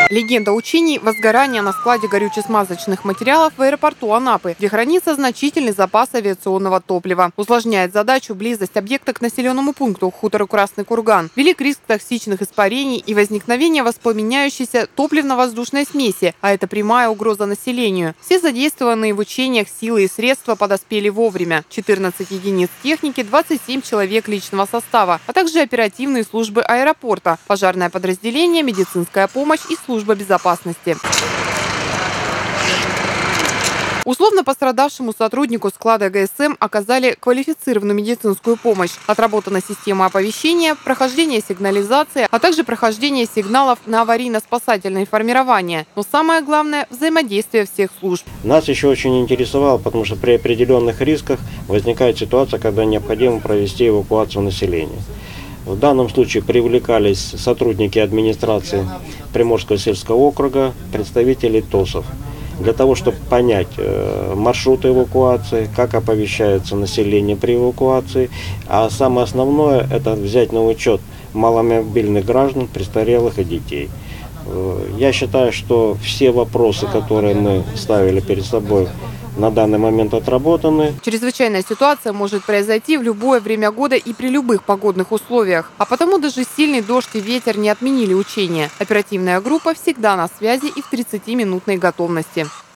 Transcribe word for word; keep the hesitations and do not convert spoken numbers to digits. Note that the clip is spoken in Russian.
Легенда учений – возгорание на складе горюче-смазочных материалов в аэропорту Анапы, где хранится значительный запас авиационного топлива. Усложняет задачу близость объекта к населенному пункту хутору Красный Курган. Велик риск токсичных испарений и возникновения воспламеняющейся топливно-воздушной смеси, а это прямая угроза населению. Все задействованные в учениях силы и средства подоспели вовремя. четырнадцать единиц техники, двадцать семь человек личного состава, а также оперативные службы аэропорта, пожарное подразделение, медицинская помощь и служба служба безопасности. Условно пострадавшему сотруднику склада ГСМ оказали квалифицированную медицинскую помощь. Отработана система оповещения, прохождение сигнализации, а также прохождение сигналов на аварийно-спасательное формирование. Но самое главное – взаимодействие всех служб. Нас еще очень интересовало, потому что при определенных рисках возникает ситуация, когда необходимо провести эвакуацию населения. В данном случае привлекались сотрудники администрации Приморского сельского округа, представители ТОСов, для того, чтобы понять маршруты эвакуации, как оповещается население при эвакуации. А самое основное – это взять на учет маломобильных граждан, престарелых и детей. Я считаю, что все вопросы, которые мы ставили перед собой, на данный момент отработаны. Чрезвычайная ситуация может произойти в любое время года и при любых погодных условиях. А потому даже сильный дождь и ветер не отменили учения. Оперативная группа всегда на связи и в тридцатиминутной готовности.